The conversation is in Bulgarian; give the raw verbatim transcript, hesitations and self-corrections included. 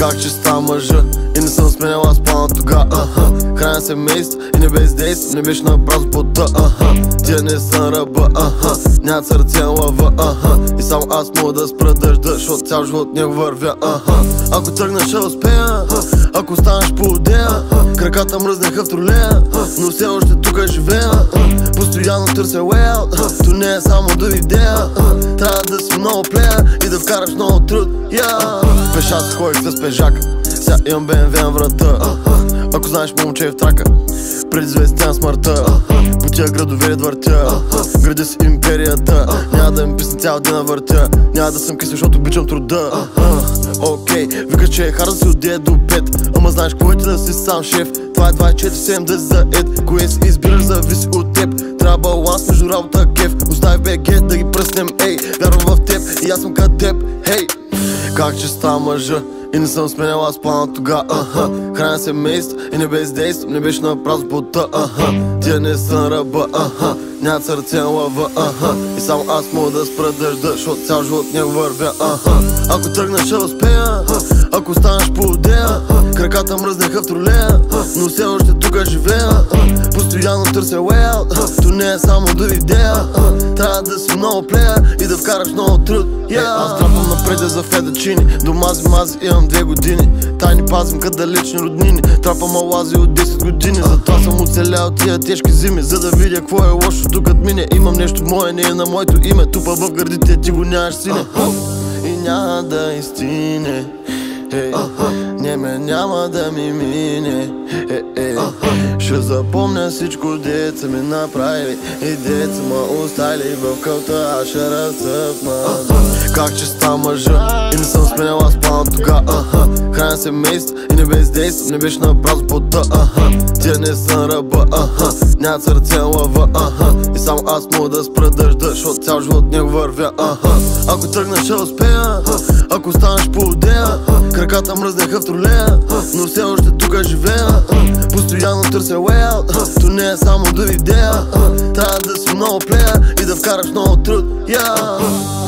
Как чиста мъжа и не съм сменял аз плана тога, аха. Храня семейство и не бездействам, не беше на празно пота, аха. Тия не са ръба, аха. Нямат сърце на лъва, аха. И само аз мога да спра дъжда, защото цял живот не вървя, аха. Ако тръгнеш ще успея, ако станеш по идея. Краката мръзнаха в тролея, но все още тука живея. Постоянно търся way out, то не е само до идея. Трябва да си много плея и да вкараш много труд, yeah. Пеша се ходих с пежака, сега имам Б М В на врата. Ако знаеш момче в трака, преди звездите на смъртта. По тия градове въртя, градя си империята. Няма да ми писна цял ден на въртя, няма да съм кисен, защото обичам труда. Окей, викаш, че е хар да си от девет до пет, ама знаеш кой ти да си сам шеф. Това е двайсет и четири седем да си заед, кое си избираш зависи от теб. Трябва баланс между работа и кеф, остави БГ да ги пръснем, ей. Вярвам в теб и аз съм като теб, хей. Как чиста мъжа и не съм сменял аз плана тога, аха. Храня семейство и не бездействам, не беше на празно пота, аха. Тия не са на ръба, аха. Нямат сърце на лъва, аха. И само аз мога да спра дъжда, защото цял живот не вървя, аха. Ако тръгнеш ще успея, ако станеш по идея. Краката мръзнаха в тролея, но все още тука живея. Постоянно търся way out, то не е само до идея. Трябва да си много плея и да вкараш много труд, yeah. Аз трапвам напред за федачини, до мази мази имам две години. Тайни пазим като далечни роднини, трапам алази от десет години. Затова съм оцелял тия тежки зими, за да видя какво е лошо докато мине. Имам нещо мое, не е на моето име, тупа в гърдите, ти го нямаш, сине. И няма да изстине, hey. Не ме няма да ми мине, hey, hey. Ще запомня всичко деца ми направили и деца ма оставили в кълта, аз ще разцъфна. Как чиста мъжа и не съм сменял аз плана тога, аха. Храня семейство и не бездействам, не беше на празно пота, аха. Тия не са на ръба, аха. Нямат сърце на лъва, аха. И само аз мога да спра дъжда, защото цял живот не вървя, аха. Ако тръгнеш ще успея, ако станеш по идея. Краката мръзнаха в тролея, но все още тука живея. Постоянно търся way out, то не е само до идея. Трябва да си много плея и да вкараш много труд, yeah.